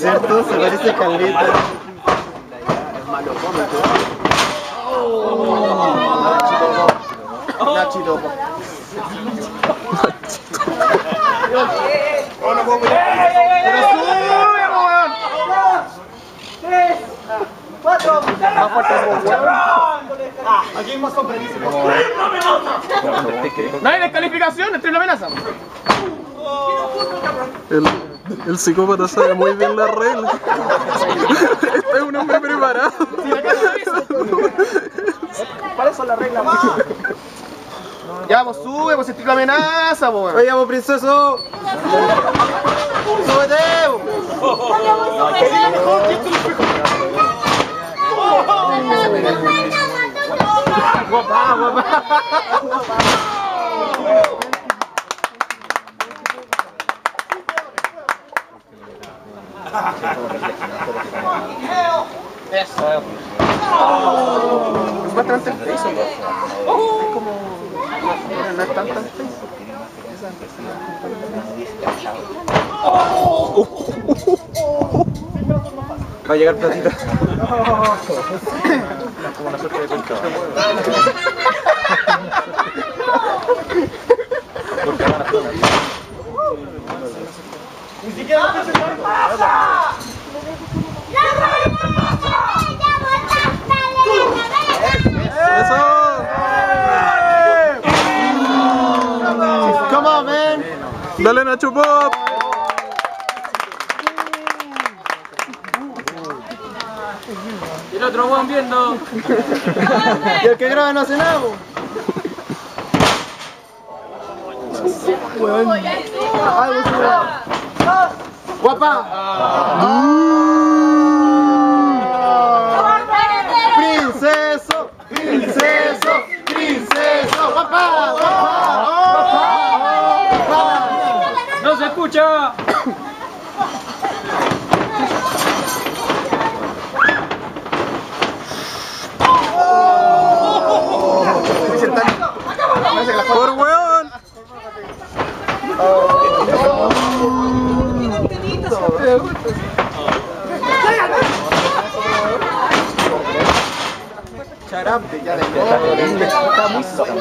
¿Cierto? Se parece caleta. Nachito. Pero sube, weón. 3, 4. Más fuerte, aquí hay más comprensible. No hay descalificación, estoy en la amenaza. El psicópata sabe muy bien las reglas. Este es un hombre preparado. Para eso la regla. Ya, pues sube, pues estoy en la amenaza, pues. Oye, pues princeso. Súbete, guapa, guapa. Eso. Es bastante el peso, ¿no? Es como... no es tan peso. Va a llegar platita. Como una suerte de concha. Ni siquiera lo pienso. ¡Eso! Come on, man. ¡Dale, Nacho Pop! Y el otro weón viendo. Y el que graba no hace nada, guapa. Princeso, princeso, princeso, guapa, guapa. ¡No se escucha! ¡Por weón! Charante, ya de está muy solo.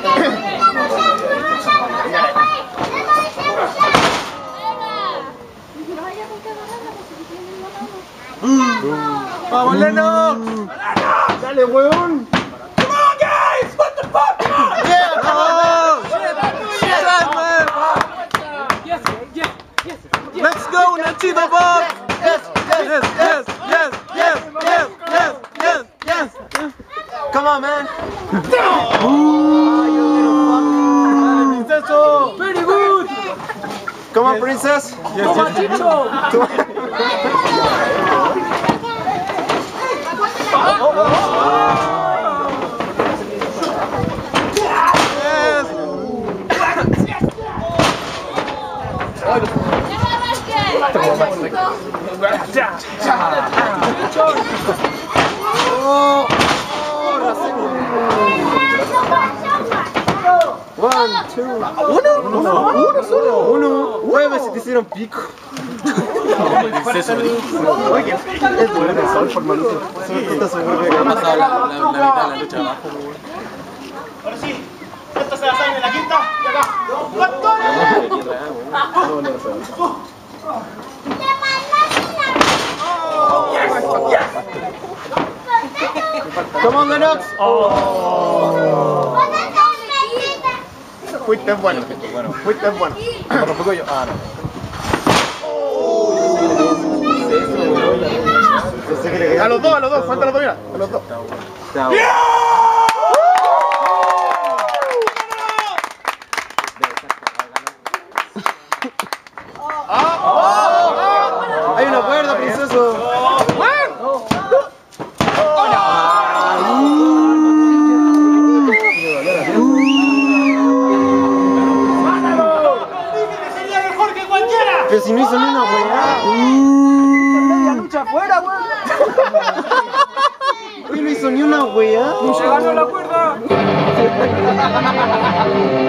¡Vamos, Lenox! ¡Dale, weón! ¡Come on, guys! What the fuck? ¡Yeah! ¡Come on! ¡Let's go, Nachito Pop! Yes, yes, yes, yes, yes, yes, yes, yes, yes. Come on, man. Princeso. Very good. Come on, princess. Toma, Chicho. One, two. Uno solo. Hueve, si te hicieron pico. Oye, es bueno el sol, hermanito. ¿Estás seguro que ha pasado la mitad de la lucha abajo? Ahora sí, esta se la saben en la quinta y acá. Come on, Lenox. Fuiste bueno. Fuiste bueno. Tampoco yo. Ah, no. A los dos, falta los dos, mira. A los dos. Hay una cuerda, princeso. Pero si no hizo ni una weá. Media lucha afuera, weón. Hoy no hizo ni una weá. ¡Se ganó la cuerda!